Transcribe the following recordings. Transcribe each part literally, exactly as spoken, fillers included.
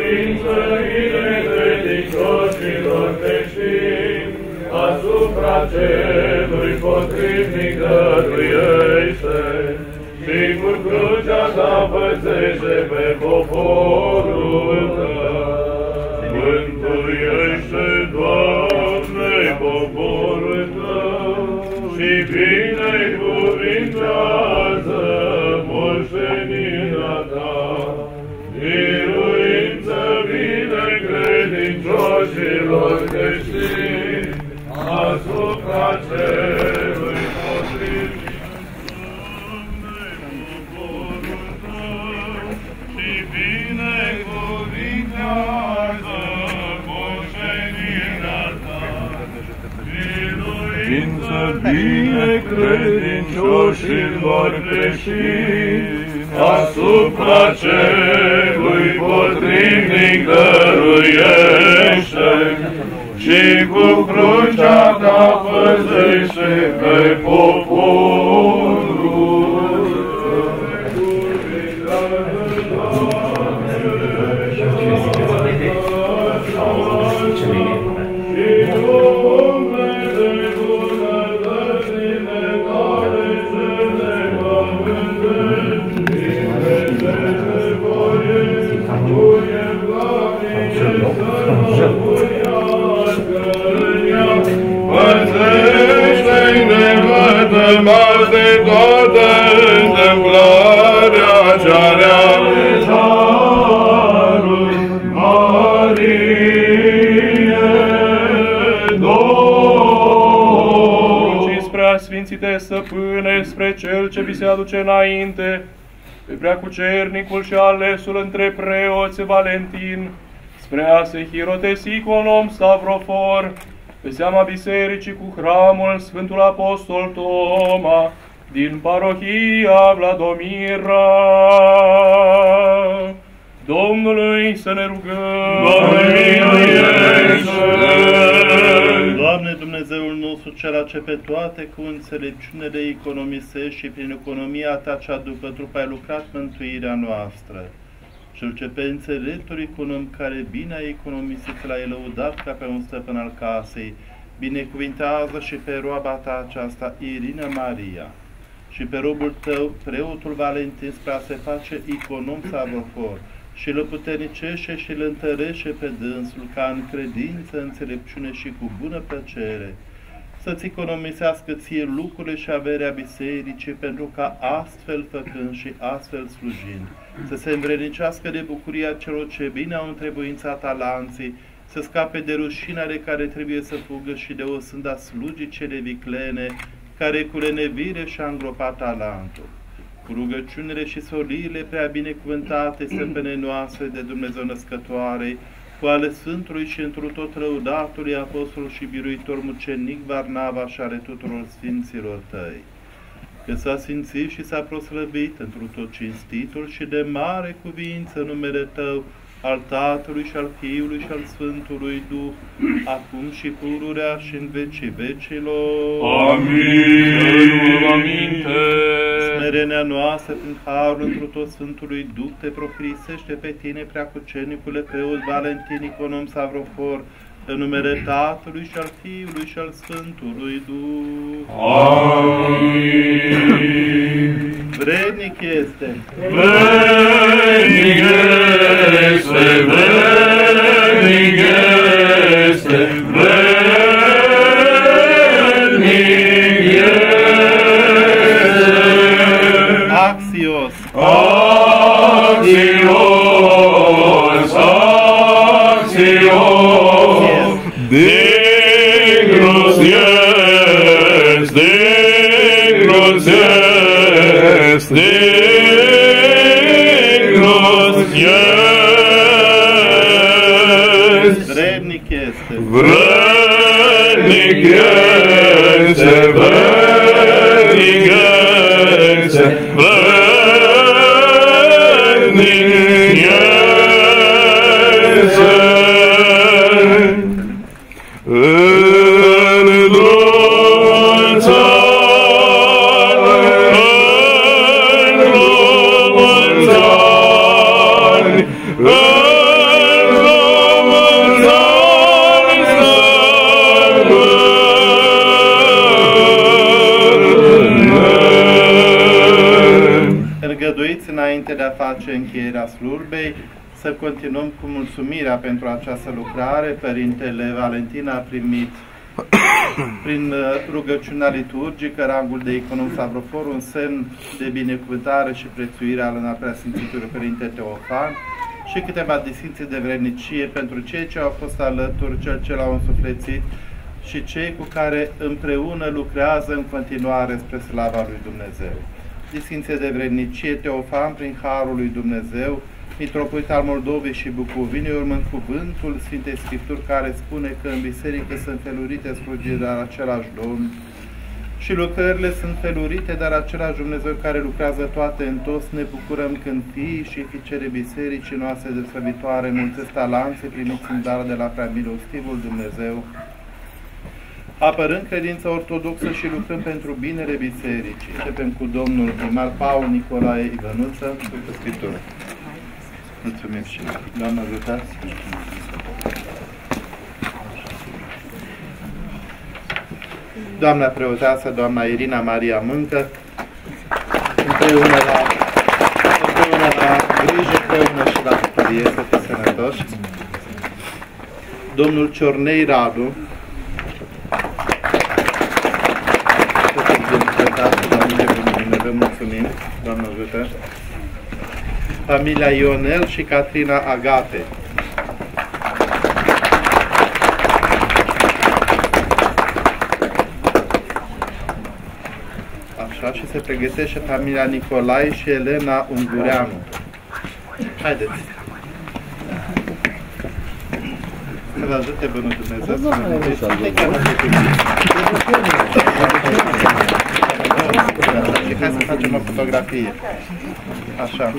biruință necredincioșilor creștini, asupra celui potrivnic dăruiește, și cu crucea ta păzește pe poporul tău. Mântuiește, Doamne, poporul tău și binecuvintează moștenirea ta. Biruință binecredincioșilor creștini, asupra celui potrivnic poporul tău și binecuvintează moștenirea ta. Biruință binecredincioșilor creștini, asupra celui potrivnic dăruiește, și cu crucea ta păzește pe poporul păzește-i nevătămați de toată întâmplarea cea rea de Harul Marie, Domnul. Și spre Sfințite Stăpâne, spre Cel ce vi se aduce înainte, pe preacucernicul și alesul între preoți Valentin, spre a se hirotesi cu un om Stavrofor, pe seama bisericii cu hramul Sfântul Apostol Toma, din parohia Vladomira. Domnului să ne rugăm! Doamne, Dumnezeul nostru, Cel ce pe toate cu înțelepciune le economisești și prin economia Ta cea după trup ai lucrat mântuirea noastră. Cel ce pe înțeleptul econom care bine a economisit l-ai lăudat ca pe un stăpân al casei, binecuvintează și pe roaba ta aceasta, Irina Maria, și pe robul tău, preotul Valentin, spre a se face econom Stavrofor, și îl puternicește și îl întărește pe dânsul, ca în credință, înțelepciune și cu bună plăcere, să-ți economisească ție lucrurile și averea bisericii, pentru ca astfel făcând și astfel slujind, să se învrednicească de bucuria celor ce bine au întrebuințat talanții, să scape de rușinea de care trebuie să fugă și de o sânda slugii cele viclene, care cu lenevire și-a îngropat talentul. Cu rugăciunile și soliile prea binecuvântate, stăpâne noastre de Dumnezeu născătoare, cu ale Sfântului și întru tot lăudatului Apostol și biruitor mucenic Varnava și ale tuturor Sfinților Tăi, că s-a simțit și s-a proslăvit întru tot cinstitul și de mare cuvință numele Tău, al Tatălui și al Fiului și al Sfântului Duh, acum și pururea și în vecii vecilor. Amin. Aminte. Smerenia noastră prin harul întru tot Sfântului Duh te procrisește pe tine, preacucernicule preot Valentin, econom Stavrofor, în numele Tatălui și al Fiului și al Sfântului Duh. Amin. Vrednic este, vrednic este, vrednic este, vrednic este. Axios, axios, axios, dignos yes, dignos yes, dignos yes. vrednic este, vrednic este, vrednic este, vrednic este. În drumul țării, în drumul țării, în înainte de a face încheierea slujbei, să continuăm cu mulțumirea pentru această lucrare. Părintele Valentin a primit prin rugăciunea liturgică rangul de econom Savrofor, un semn de binecuvântare și prețuire al Preasfințitului Părinte Teofan și câteva distinții de vrednicie pentru cei ce au fost alături, cel ce l-au însuflețit și cei cu care împreună lucrează în continuare spre slava lui Dumnezeu. Distinție de vrednicie Teofan prin harul lui Dumnezeu, mitropolit al Moldovei și Bucovinei, urmând cuvântul Sfintei Scripturi care spune că în biserică sunt felurite slujiri, dar același Domn, și lucrările sunt felurite, dar același Dumnezeu care lucrează toate în toți. Ne bucurăm când fiii și fiicele bisericii noastre de slăvitoare mulțesc talanțe primiți în dar de la prea milostivul Dumnezeu, apărând credința ortodoxă și lucrând pentru binele bisericii. Începem cu domnul primar Paul Nicolae Ivănuță, cu Scriptură. Mulțumim și noi. Doamne, ajutați! Doamna preoteasă, doamna Irina Maria Mâncă, împreună la, împreună la grijă, împreună și la bucurie, să fiți sănătoși. Domnul Ciornei Radu, să fiți binecuvântați, Doamne, bine, vă mulțumim, Doamne ajută. Familia Ionel și Catrina Agate. Așa, și se pregătește familia Nicolae și Elena Ungureanu. Haideți! Să vă ajute Bunul Dumnezeu să ne vedeți. Și hai să facem o fotografie. Așa.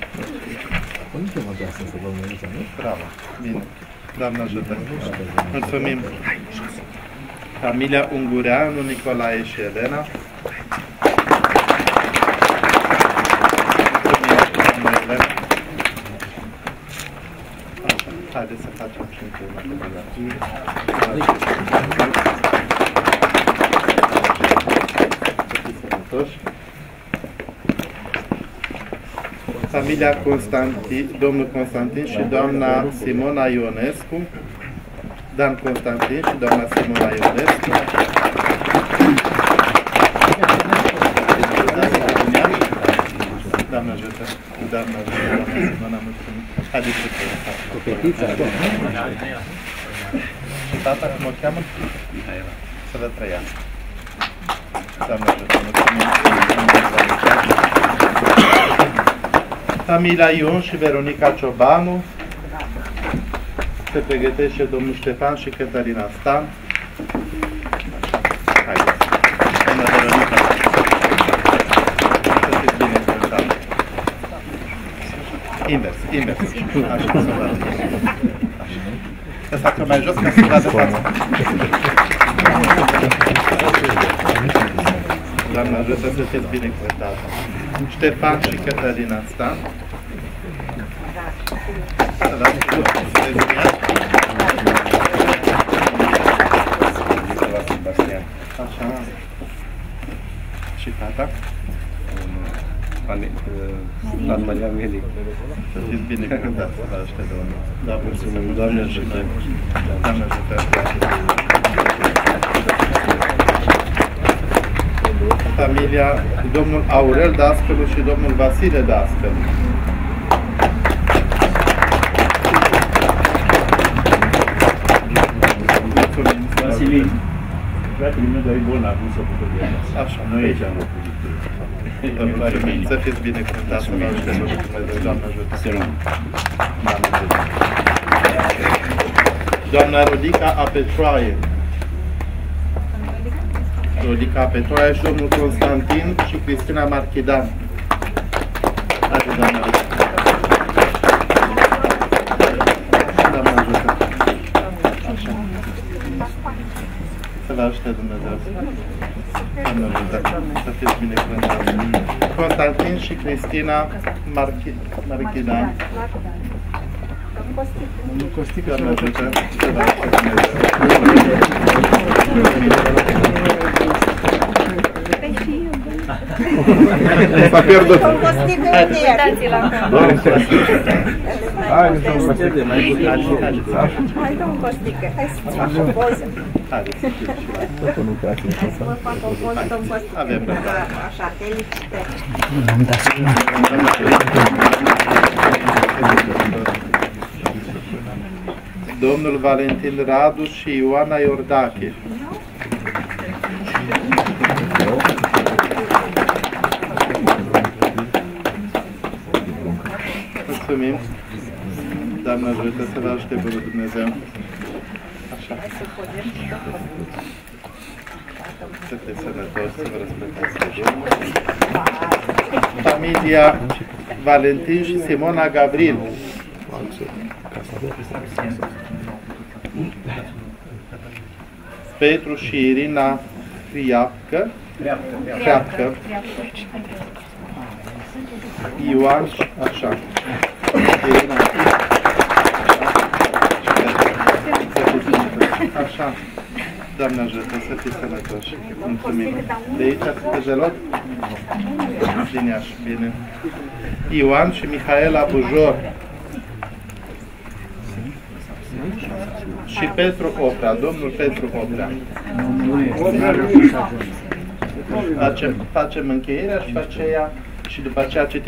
Bravo. Bine. Doamne ajută. Mulțumim. Familia Ungureanu, Nicolae și Elena. Haideți să facem și încă una fotografie. Familia Constantin, domnul Constantin și doamna Simona Ionescu, Dan Constantin și doamna Simona Ionescu. Doamne ajută, doamne ajută, doamna Simona, mulțumim. Haideți să cu petiția, și tata, cum o cheamă? Să vă trăiască. Doamne ajută, mulțumim. Familia Ion și Veronica Ciobanu. Se pregătește domnul Ștefan și Cătălina Stan. Haideți. Doamna Veronica. Să fiți bine cântate. Invers, invers. Așa, să vadă. Să facă mai jos ca să vadă fața. Doamna ajută să fiți bine cântate. Ștefan și Cătălina Stan. Să dați cu să dezviați. Așa. Și tata? An Maria Melic. Să fiți bine cântați, să vă ajute Domnul. Da, mulțumim, Doamne ajută. Doamne ajută. Familia domnul Aurel Dascălu și domnul Vasile Dascălu. Mulțumim. Vasile, fratele meu, dar e bolnav, nu s-a putut de acasă. Așa. Noi aici am locuit. Mulțumim. Să fiți binecuvântați, să vă ajute Dumnezeu. Doamne ajută. Doamne ajută. Doamna Rodica Apetroaie. Rodica Petroaia și domnul Constantin și Cristina Marchidan. Haide, Doamne ajută. Doamne ajută. Așa. Să vă ajute Dumnezeu. Doamne ajută. Să fiți binecuvântați. Constantin și Cristina Marchidan. Domnul Costică, Doamne ajută. Să vă ajute Dumnezeu. S-a pierdut. Uitați-l acum. Hai, nu știu, Costică. Hai, domnul Costică, hai să-ți fac o poză. Haideți să fiu și la... Hai să vă fac o poză, domnul Costică. Avem răbdare. Așa, felicitări. Domnul Valentin Radu și Ioana Iordache. Mulțumim. Doamne ajută să vă ajute bunul Dumnezeu. Așa. Să fiți sănătoși, să vă respectați pe Domnul. Familia Valentin și Simona Gavril. Petru și Irina Criapcă. Criapcă. Ioan și așa. Irina. Așa. Doamne ajută să fiți sănătoși. Mulțumim. De aici sunteți de lot? Din Iași. Bine. Ioan și Mihaela Bujor. Și Petru Oprea, domnul Petru Oprea. Facem, facem încheierea și după aceea, și după aceea citim